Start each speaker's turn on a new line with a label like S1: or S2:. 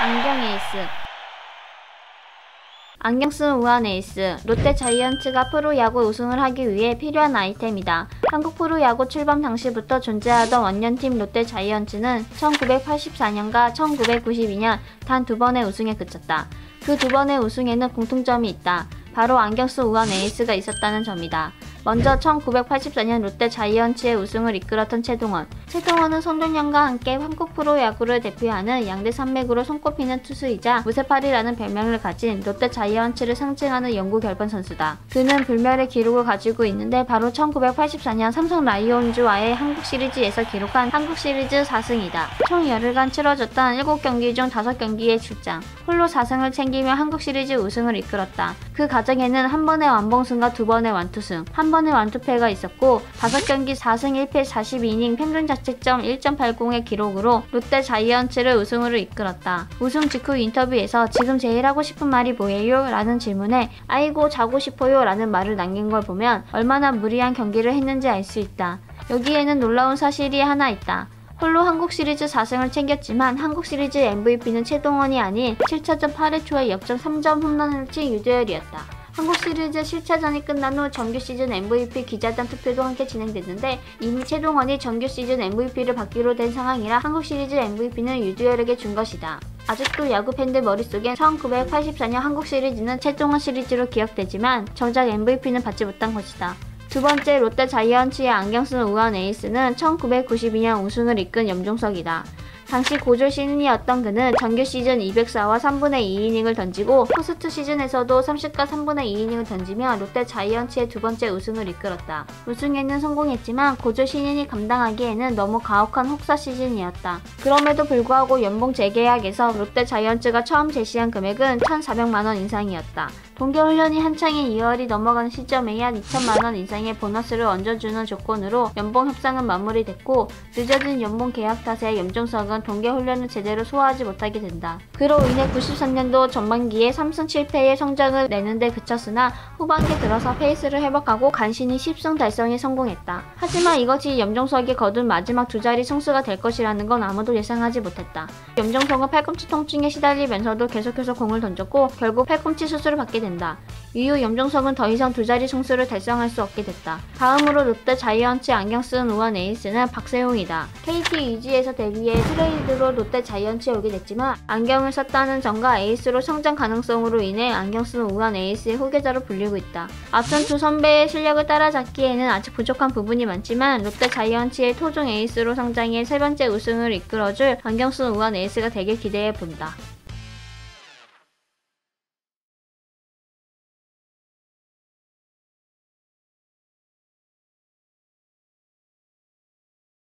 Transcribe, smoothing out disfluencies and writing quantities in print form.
S1: 안경 에이스. 안경 쓴 우한 에이스. 롯데 자이언츠가 프로야구 우승을 하기 위해 필요한 아이템이다. 한국 프로야구 출범 당시부터 존재하던 원년팀 롯데 자이언츠는 1984년과 1992년 단 2번의 우승에 그쳤다. 그 2번의 우승에는 공통점이 있다. 바로 안경 쓴 우한 에이스가 있었다는 점이다. 먼저 1984년 롯데 자이언츠의 우승을 이끌었던 최동원. 최동원은 손동현과 함께 한국 프로야구를 대표하는 양대 산맥으로 손꼽히는 투수이자 무쇠팔이라는 별명을 가진 롯데 자이언츠를 상징하는 영구 결번 선수다. 그는 불멸의 기록을 가지고 있는데 바로 1984년 삼성 라이온즈와의 한국 시리즈에서 기록한 한국 시리즈 4승이다. 총 열흘간 치러졌던 7경기 중 5경기에 출장. 홀로 4승을 챙기며 한국 시리즈 우승을 이끌었다. 그 과정에는 한 번의 완봉승과 2번의 완투승, 한 번의 완투패가 있었고 5경기 4승 1패 42이닝 평균 자책점 1.80의 기록으로 롯데 자이언츠를 우승으로 이끌었다. 우승 직후 인터뷰에서 지금 제일 하고 싶은 말이 뭐예요? 라는 질문에 아이고 자고 싶어요 라는 말을 남긴 걸 보면 얼마나 무리한 경기를 했는지 알 수 있다. 여기에는 놀라운 사실이 하나 있다. 홀로 한국 시리즈 4승을 챙겼지만 한국 시리즈 MVP는 최동원이 아닌 7차전 8회 초에 역전 3점 홈런을 친 유도열이었다. 한국 시리즈 7차전이 끝난 후 정규 시즌 MVP 기자단 투표도 함께 진행됐는데 이미 최동원이 정규 시즌 MVP를 받기로 된 상황이라 한국 시리즈 MVP는 유두열에게 준 것이다. 아직도 야구 팬들 머릿속엔 1984년 한국 시리즈는 최동원 시리즈로 기억되지만 정작 MVP는 받지 못한 것이다. 두 번째 롯데 자이언츠의 안경 쓴 우한 에이스는 1992년 우승을 이끈 염종석이다. 당시 고졸 신인이었던 그는 정규 시즌 204와 3분의 2이닝을 던지고 포스트 시즌에서도 30과 3분의 2이닝을 던지며 롯데 자이언츠의 두 번째 우승을 이끌었다. 우승에는 성공했지만 고졸 신인이 감당하기에는 너무 가혹한 혹사 시즌이었다. 그럼에도 불구하고 연봉 재계약에서 롯데 자이언츠가 처음 제시한 금액은 1,400만원 이상이었다. 동계훈련이 한창인 2월이 넘어가는 시점에야 2천만원 이상의 보너스를 얹어주는 조건으로 연봉 협상은 마무리됐고 늦어진 연봉 계약 탓에 염종석은 동계훈련을 제대로 소화하지 못하게 된다. 그로 인해 93년도 전반기에 3승 7패의 성적을 내는데 그쳤으나 후반기에 들어서 페이스를 회복하고 간신히 10승 달성에 성공했다. 하지만 이것이 염종석이 거둔 마지막 두 자리 승수가 될 것이라는 건 아무도 예상하지 못했다. 염종석은 팔꿈치 통증에 시달리면서도 계속해서 공을 던졌고 결국 팔꿈치 수술을 받게 된다. 이후 염종석은 더 이상 두 자리 승수를 달성할 수 없게 됐다. 다음으로 롯데 자이언츠 안경 쓴 우한 에이스는 박세웅이다. KT 위즈에서 데뷔해 트레이드로 롯데 자이언츠에 오게 됐지만 안경을 썼다는 점과 에이스로 성장 가능성으로 인해 안경 쓴 우한 에이스의 후계자로 불리고 있다. 앞선 두 선배의 실력을 따라잡기에는 아직 부족한 부분이 많지만 롯데 자이언츠의 토종 에이스로 성장해 세 번째 우승을 이끌어줄 안경 쓴 우한 에이스가 되길 기대해 본다.